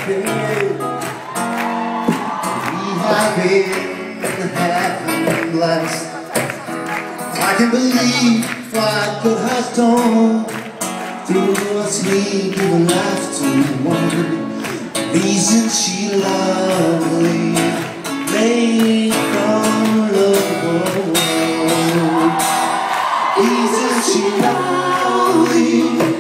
Having blessed, I can believe what God has done through us. He gave life to one reason she lovely made from love. Reason she lovely.